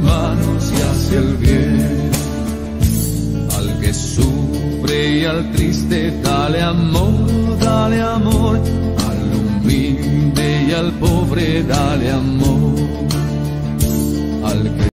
manos y hace el bien. Al que sufre y al triste dale amor, dale amor. Al humilde y al pobre dale amor. Al que